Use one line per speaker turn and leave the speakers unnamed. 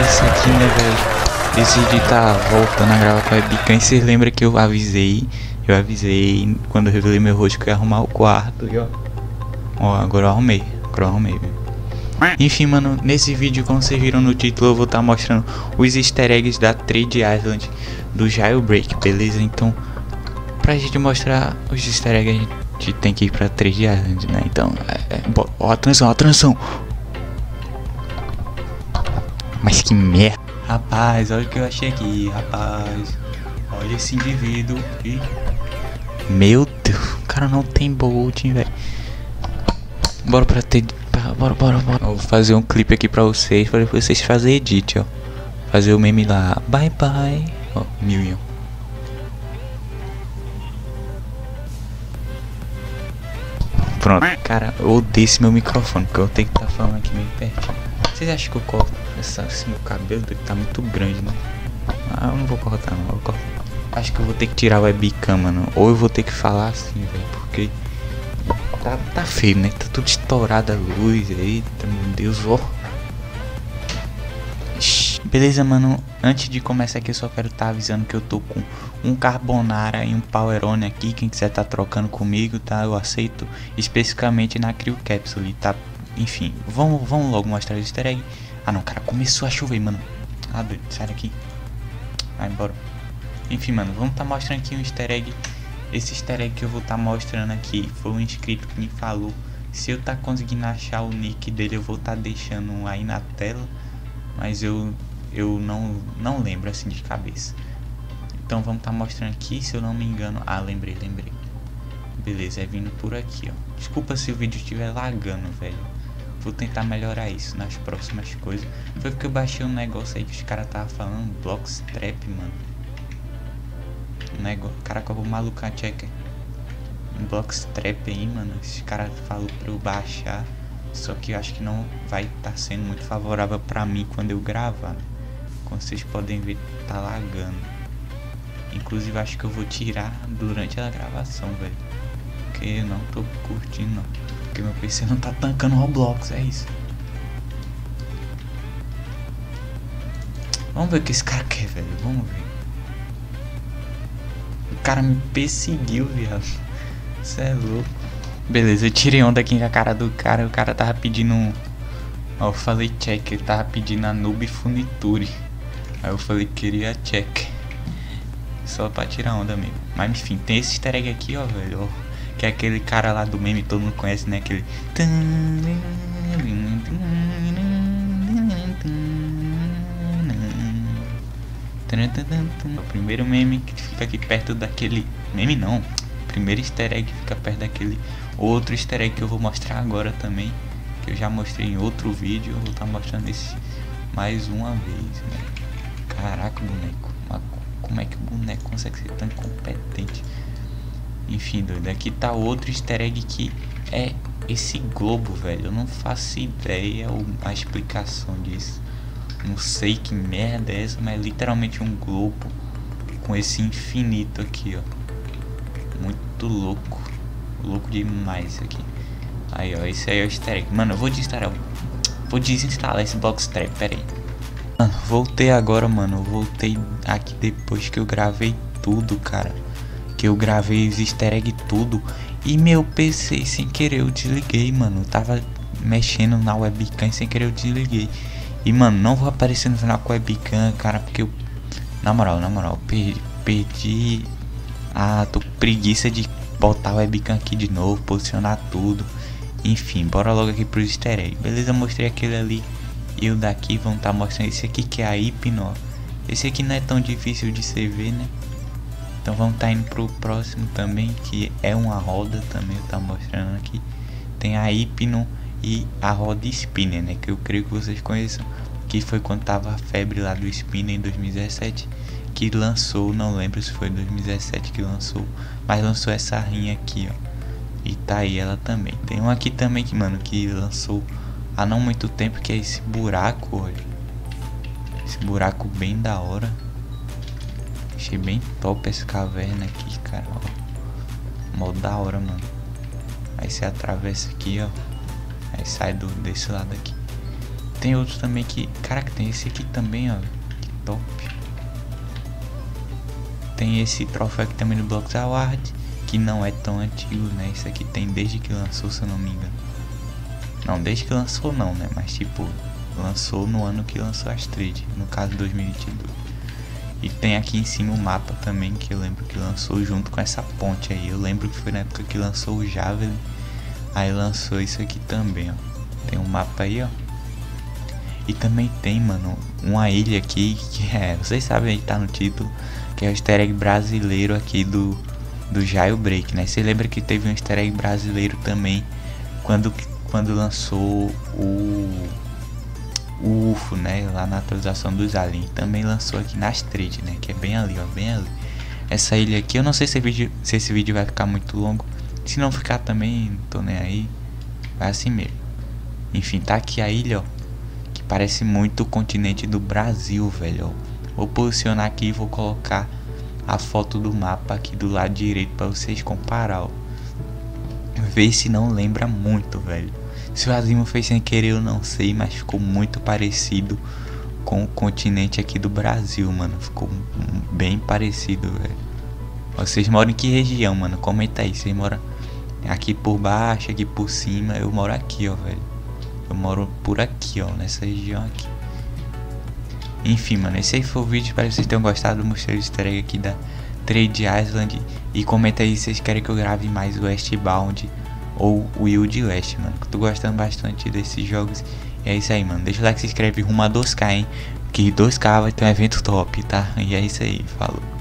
isso aqui, né, velho? Esse vídeo tá voltando a gravar com a webcam. E vocês lembram que eu avisei quando eu revelei meu rosto que eu ia arrumar o quarto. E ó, agora eu arrumei, velho. Enfim, mano, nesse vídeo, como vocês viram no título, eu vou estar mostrando os easter eggs da Trade Island do Jailbreak, beleza? Então, pra gente mostrar os easter eggs, a gente tem que ir pra Trade Island, né? Então, ó, atenção. Mas que merda. Rapaz, olha o que eu achei aqui, rapaz. Olha esse indivíduo e... Meu Deus, o cara não tem bolt, velho. Bora pra ter... Bora. Eu vou fazer um clipe aqui pra vocês fazerem edit, ó. Fazer o meme lá. Bye. Ó, Million. Pronto. Cara, eu odeio esse meu microfone, porque eu tenho que estar falando aqui meio pertinho. Vocês acham que eu corto esse meu cabelo? Deve tá muito grande, né? Ah, eu não vou cortar, não. Eu corto. Acho que eu vou ter que tirar o webcam, mano. Ou eu vou ter que falar assim, velho. Porque tá feio, né? Tá tudo estourado a luz. Eita, meu Deus, ó. Beleza, mano. Antes de começar aqui, eu só quero estar avisando que eu tô com um Carbonara e um Powerone aqui. Quem quiser tá trocando comigo, tá? Eu aceito. Especificamente na Cryo Capsule, tá? Enfim, vamos logo mostrar o easter egg. Ah não, cara, começou a chover, mano. Ah, doido, sai daqui. Vai embora. Enfim, mano, vamos tá mostrando aqui um easter egg. Esse easter egg que eu vou tá mostrando aqui foi um inscrito que me falou. Se eu tá conseguindo achar o nick dele, eu vou tá deixando aí na tela. Mas eu não lembro assim de cabeça. Então vamos tá mostrando aqui, se eu não me engano. Ah, lembrei. Beleza, é vindo por aqui, ó. Desculpa se o vídeo estiver lagando, velho. Vou tentar melhorar isso nas próximas coisas. Foi porque eu baixei um negócio aí que os caras tava falando, Blockstrap, mano. Um negócio, caraca, eu vou malucar, checker. Um Blockstrap aí, mano. Esses caras falaram pra eu baixar. Só que eu acho que não vai estar sendo muito favorável pra mim quando eu gravar, né? Como vocês podem ver, tá lagando. Inclusive acho que eu vou tirar durante a gravação, velho. Porque eu não tô curtindo, não. Porque meu PC não tá tancando Roblox, é isso. Vamos ver o que esse cara quer, velho. Vamos ver. O cara me perseguiu, viado. Isso é louco. Beleza, eu tirei onda aqui com a cara do cara. O cara tava pedindo um... Ó, eu falei check. Ele tava pedindo a Noob Furniture. Aí eu falei que queria check. Só pra tirar onda mesmo. Mas enfim, tem esse easter egg aqui, ó, velho. Ó. Que é aquele cara lá do meme, todo mundo conhece, né? Aquele... O primeiro meme que fica aqui perto daquele... Meme não. O primeiro easter egg fica perto daquele outro easter egg que eu vou mostrar agora também. Que eu já mostrei em outro vídeo. Eu vou estar mostrando esse mais uma vez, né? Caraca, boneco. Como é que o boneco consegue ser tão incompetente? Enfim, doido, aqui tá outro easter egg que é esse globo, velho. Eu não faço ideia a explicação disso. Não sei que merda é essa, mas é literalmente um globo com esse infinito aqui, ó. Muito louco. Louco demais isso aqui. Aí, ó, esse aí é o easter egg. Mano, eu vou desinstalar esse Blockstrap, pera aí. Mano, voltei agora, mano. Eu voltei aqui depois que eu gravei tudo, cara. Que eu gravei os easter egg tudo. E meu PC, sem querer, eu desliguei, mano. Eu tava mexendo na webcam e sem querer eu desliguei. E, mano, não vou aparecer no final com a webcam, cara. Porque eu... Na moral, perdi... Ah, tô com preguiça de botar a webcam aqui de novo. Posicionar tudo. Enfim, bora logo aqui pro easter egg. Beleza, mostrei aquele ali. E o daqui vão estar mostrando esse aqui que é a Hypno. Esse aqui não é tão difícil de você ver, né? Então vamos estar indo pro próximo também, que é uma roda também, tá mostrando aqui. Tem a Hypno e a roda Spinner, né? Que eu creio que vocês conheçam. Que foi quando tava a febre lá do Spinner em 2017. Que lançou, não lembro se foi em 2017 que lançou. Mas lançou essa rinha aqui, ó. E tá aí ela também. Tem um aqui também que, mano, que lançou há não muito tempo, que é esse buraco, olha. Esse buraco bem da hora. Achei bem top essa caverna aqui, cara, ó. Mó da hora, mano. Aí você atravessa aqui, ó. Aí sai desse lado aqui. tem outros também que... Caraca, tem esse aqui também, ó. Que top. Tem esse troféu aqui também do Blox Award, que não é tão antigo, né? Isso aqui tem desde que lançou, se eu não me engano. Não, desde que lançou não, né? Mas tipo, lançou no ano que lançou as trades, no caso 2022. E tem aqui em cima o mapa também, que eu lembro que lançou junto com essa ponte aí. Eu lembro que foi na época que lançou o Javelin, aí lançou isso aqui também, ó. Tem um mapa aí, ó. E também tem, mano, uma ilha aqui que vocês sabem aí, tá no título, que é o easter egg brasileiro aqui do Jailbreak, né? Você lembra que teve um easter egg brasileiro também quando lançou o UFO, né? Lá na atualização dos aliens. Também lançou aqui nas trades, né? Que é bem ali, ó, bem ali. Essa ilha aqui, eu não sei se esse vídeo vai ficar muito longo. Se não ficar também, não tô nem aí. Vai assim mesmo. Enfim, tá aqui a ilha, ó, que parece muito o continente do Brasil, velho, ó. Vou posicionar aqui e vou colocar a foto do mapa aqui do lado direito para vocês comparar, ó. Ver se não lembra muito, velho. Se o Azimo fez sem querer eu não sei, mas ficou muito parecido com o continente aqui do Brasil, mano. Ficou bem parecido, velho. Vocês moram em que região, mano? Comenta aí, vocês moram aqui por baixo, aqui por cima. Eu moro aqui, ó, velho. Eu moro por aqui, ó, nessa região aqui. Enfim, mano, esse aí foi o vídeo. Espero que vocês tenham gostado. Mostrei o easter egg aqui da Trade Island. E comenta aí se vocês querem que eu grave mais o Westbound ou o Wild West, mano. Tô gostando bastante desses jogos. E é isso aí, mano. Deixa o like, se inscreve rumo a 2K, hein. Que 2K vai ter um evento top, tá? E é isso aí, falou.